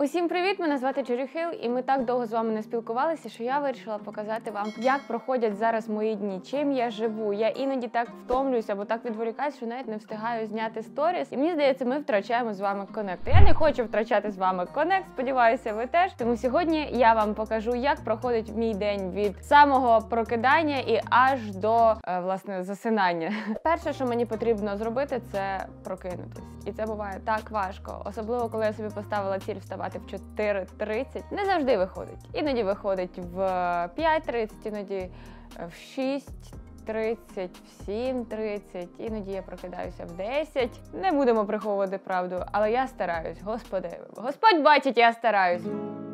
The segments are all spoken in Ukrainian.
Усім привіт! Мене звати Джері Хейл, і ми так довго з вами не спілкувалися, що я вирішила показати вам, як проходять зараз мої дні, чим я живу. Я іноді так втомлююся або так відволікаюся, що навіть не встигаю зняти сторіс. І мені здається, ми втрачаємо з вами коннект. Я не хочу втрачати з вами коннект, сподіваюся, ви теж. Тому сьогодні я вам покажу, як проходить мій день від самого прокидання і аж до, власне, засинання. Перше, що мені потрібно зробити, це прокинутись. І це буває так важко, особливо коли я собі поставила ціль вставати в 4:30. Не завжди виходить. Іноді виходить в 5:30, іноді в 6:30, в 7:30, іноді я прокидаюся в 10. Не будемо приховувати правду, але я стараюсь, Господи. Господь бачить, я стараюсь.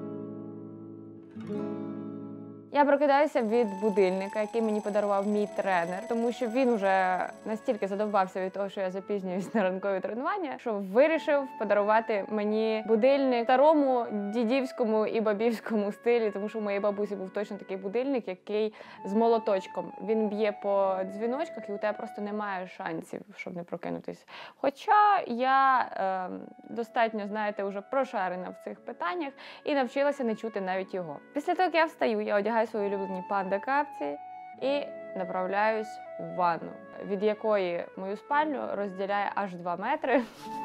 Я прокидаюся від будильника, який мені подарував мій тренер, тому що він уже настільки задовбався від того, що я запізнююсь на ранкові тренування, що вирішив подарувати мені будильник в старому дідівському і бабівському стилі, тому що у моєї бабусі був точно такий будильник, який з молоточком. Він б'є по дзвіночках, і у тебе просто немає шансів, щоб не прокинутись. Хоча я достатньо, знаєте, вже прошарена в цих питаннях і навчилася не чути навіть його. Після того, як я встаю, я одягаю свої улюблені панда-капці і направляюсь в ванну, від якої мою спальню розділяє аж 2 метри.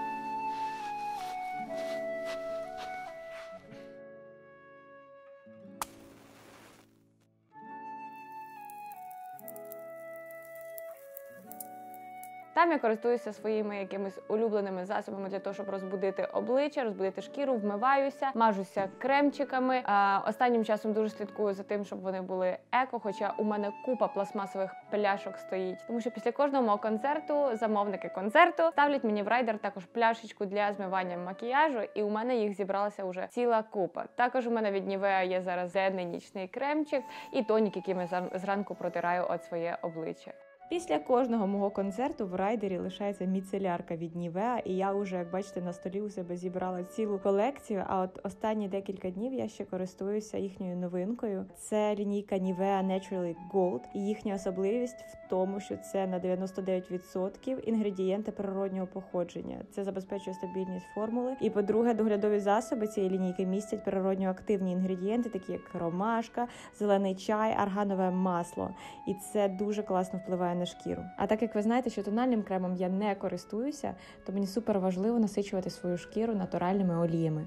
Там я користуюся своїми якимись улюбленими засобами для того, щоб розбудити обличчя, розбудити шкіру, вмиваюся, мажуся кремчиками. Останнім часом дуже слідкую за тим, щоб вони були еко, хоча у мене купа пластмасових пляшок стоїть. Тому що після кожного мого концерту замовники концерту ставлять мені в райдер також пляшечку для змивання макіяжу, і у мене їх зібралася вже ціла купа. Також у мене від Nivea є зараз денний нічний кремчик і тонік, яким я зранку протираю от своє обличчя. Після кожного мого концерту в райдері лишається міцелярка від Nivea, і я вже, як бачите, на столі у себе зібрала цілу колекцію, а от останні декілька днів я ще користуюся їхньою новинкою. Це лінійка Nivea Naturally Gold, і їхня особливість в тому, що це на 99% інгредієнти природнього походження. Це забезпечує стабільність формули. І, по-друге, доглядові засоби цієї лінійки містять природньо активні інгредієнти, такі як ромашка, зелений чай, арганове масло. І це дуже класно впливає на шкіру. А так як ви знаєте, що тональним кремом я не користуюся, то мені супер важливо насичувати свою шкіру натуральними оліями.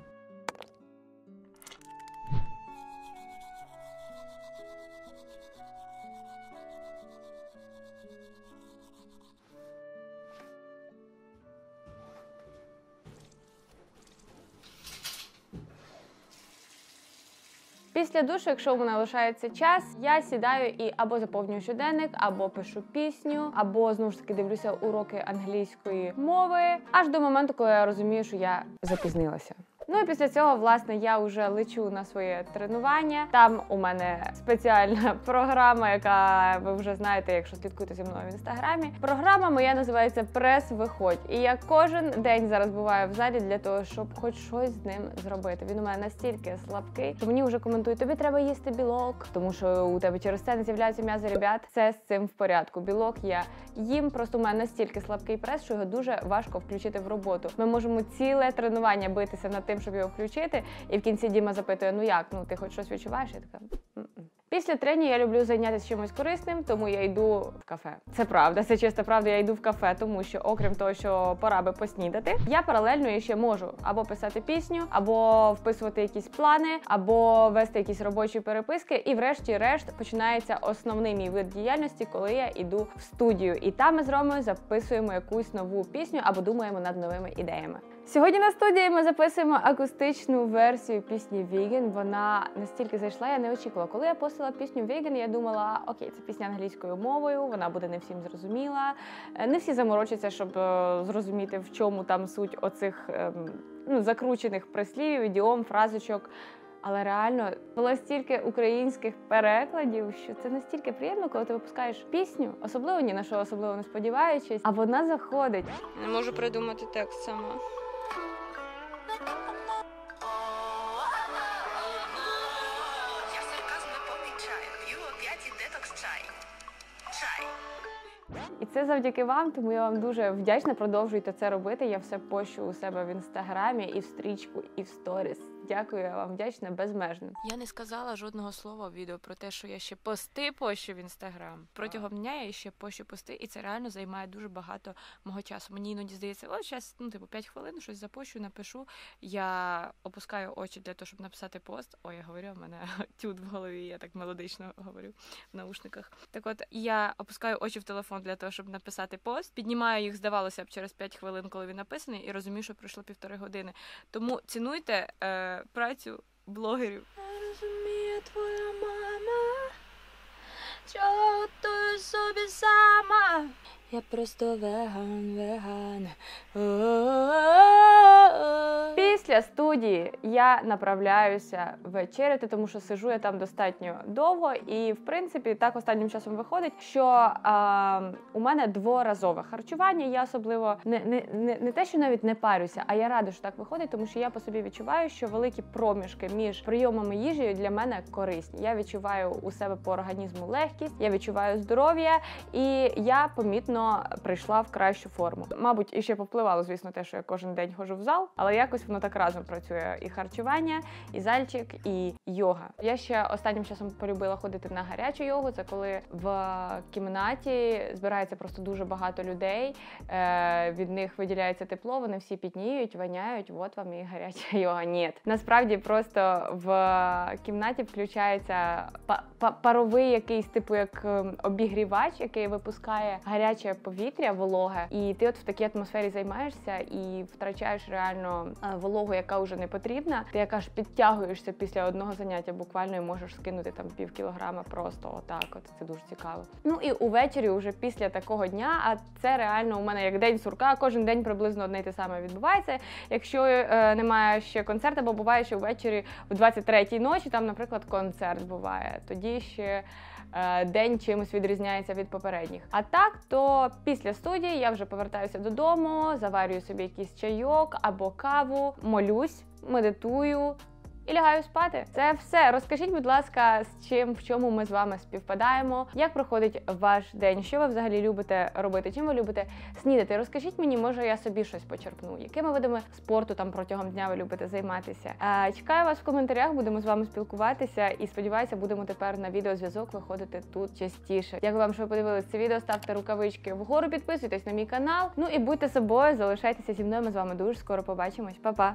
Після душу, якщо у мене лишається час, я сідаю і або заповнюю щоденник, або пишу пісню, або, знову ж таки, дивлюся уроки англійської мови, аж до моменту, коли я розумію, що я запізнилася. Ну і після цього, власне, я вже лечу на своє тренування. Там у мене спеціальна програма, яка ви вже знаєте, якщо слідкуєте зі мною в інстаграмі. Програма моя називається «Прес-виходь». І я кожен день зараз буваю в залі для того, щоб хоч щось з ним зробити. Він у мене настільки слабкий, що мені вже коментують: тобі треба їсти білок, тому що у тебе через це не з'являються м'язи. Ребят, це з цим в порядку. Білок я їм, просто у мене настільки слабкий прес, що його дуже важко включити в роботу. Ми можемо ціле тренування битися над тим, щоб його включити, і в кінці Діма запитує: ну як, ти хоч щось відчуваєш? Я така: Після тренування я люблю зайнятися чимось корисним, тому я йду в кафе. Це правда, це чиста правда, я йду в кафе, тому що, окрім того, що пора би поснідати, я паралельно ще можу або писати пісню, або вписувати якісь плани, або вести якісь робочі переписки, і врешті-решт починається основний мій вид діяльності, коли я йду в студію. І там ми з Ромою записуємо якусь нову пісню або думаємо над новими ідеями. Сьогодні на студії ми записуємо акустичну версію пісні «Vegan». Вона настільки зайшла, я не очікувала. Коли я постила пісню «Vegan», я думала: окей, це пісня англійською мовою, вона буде не всім зрозуміла. Не всі заморочаться, щоб зрозуміти, в чому там суть оцих закручених прислів'їв, ідіом, фразочок. Але реально було стільки українських перекладів, що це настільки приємно, коли ти випускаєш пісню, особливо ні на що особливо не сподіваючись, а вона заходить. Не можу придумати текст сама. Я сарказм не помічаю. П'ю оп'ять і детокс чай. Чай. І це завдяки вам, тому я вам дуже вдячна. Продовжуйте це робити. Я все пощу у себе в інстаграмі, і в стрічку, і в сторіс. Дякую, я вам вдячна безмежно. Я не сказала жодного слова в відео про те, що я ще пости пощу в Інстаграм. Протягом дня я ще пощу пости, і це реально займає дуже багато мого часу. Мені іноді здається, от зараз, 5 хвилин, щось запощу, напишу. Я опускаю очі для того, щоб написати пост. Ой, я говорю, в мене тют в голові, я так мелодично говорю в наушниках. Так от, я опускаю очі в телефон для того, щоб написати пост, піднімаю їх, здавалося б, через 5 хвилин, коли він написаний, і розумію, що пройшло 1,5 години. Тому цінуйте працю блогерів. Розуміє твоя мама, що готую собі сама. Я просто веган. Після студії я направляюся вечеряти, тому що сижу я там достатньо довго. І, в принципі, так останнім часом виходить, що у мене дворазове харчування. Я особливо не те, що навіть не парюся, а я рада, що так виходить, тому що я по собі відчуваю, що великі проміжки між прийомами їжі для мене корисні. Я відчуваю у себе по організму легкість, я відчуваю здоров'я, і я помітно прийшла в кращу форму. Мабуть, і ще повпливало, звісно, те, що я кожен день ходжу в зал, але якось воно так разом працює: і харчування, і зальчик, і йога. Я ще останнім часом полюбила ходити на гарячу йогу. Це коли в кімнаті збирається просто дуже багато людей, від них виділяється тепло, вони всі пітніють, воняють, от вам і гаряча йога. Ні. Насправді просто в кімнаті включається паровий якийсь типу як обігрівач, який випускає гаряче повітря, вологе, і ти от в такій атмосфері займаєшся і втрачаєш реально вологу, яка вже не потрібна. Ти яка підтягуєшся після одного заняття буквально і можеш скинути там пів кілограма просто отак от. Це дуже цікаво. Ну і увечері вже після такого дня, а це реально у мене як день сурка, кожен день приблизно одне й те саме відбувається. Якщо немає ще концерту, бо буває, що ввечері в 23-й ночі там, наприклад, концерт буває. Тоді ще день чимось відрізняється від попередніх. А так, то після студії я вже повертаюся додому, заварюю собі якийсь чайок або каву, молюсь, медитую і лягаю спати. Це все. Розкажіть, будь ласка, в чому ми з вами співпадаємо, як проходить ваш день, що ви взагалі любите робити, чим ви любите снідати. Розкажіть мені, може я собі щось почерпну, якими видами спорту там протягом дня ви любите займатися. Чекаю вас в коментарях, будемо з вами спілкуватися і сподіваюся, будемо тепер на відеозв'язок виходити тут частіше. Дякую вам, що ви подивилися це відео, ставте рукавички вгору, підписуйтесь на мій канал, ну і будьте собою, залишайтеся зі мною, ми з вами дуже скоро побачимось. Па-па!